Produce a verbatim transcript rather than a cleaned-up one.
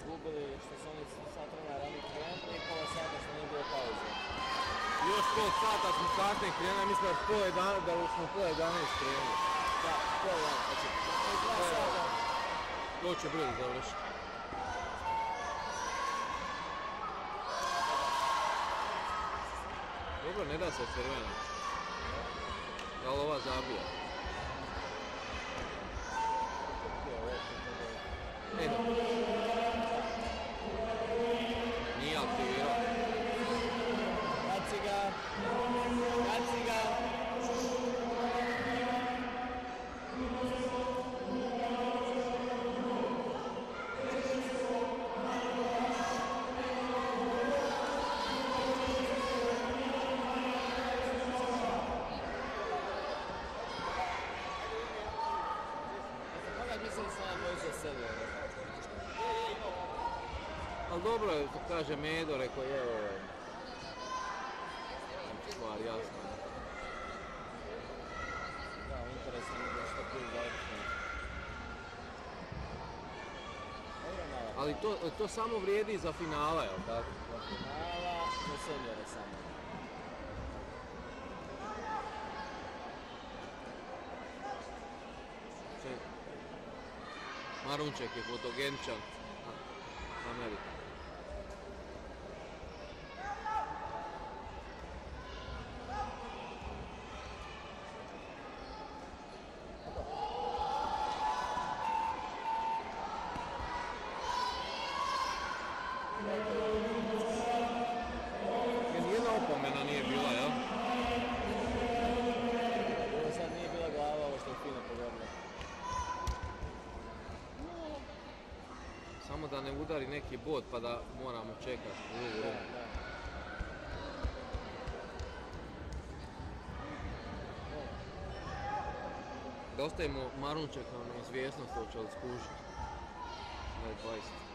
izgubili što su oni sat vremena ranije krenuli i pola sata što nije bilo pauze. Još pol sata smo kasnije krenuli, mislim da smo pola jedanaest krenuli. Da, pola jedanaest, znači dva sata. To će brzo završiti. Dobro, ne da se crvena. Ali ova zabija. E da. Nije aktivirao. Baci ga. Baci ga. Mislim da sam na dvojica sebe. Ali dobro je, kaže Medo, rekao je ovo. Stvar jasno. Da, interesno mi da što prije završeno. Ali to, to samo vrijedi za finala, jel tako? Za finala, za seniore samo. Marunček je fotogeničan. Amerika. Nijedna opomena nije bila, jel? Ovo sad nije bila glava, ovo što je fino pogodilo. Samo da ne udari neki bod pa da moramo čekati. Da, da. Da ostavimo Marunčeka na izvjesnost, hoće li skušati. dvadeset.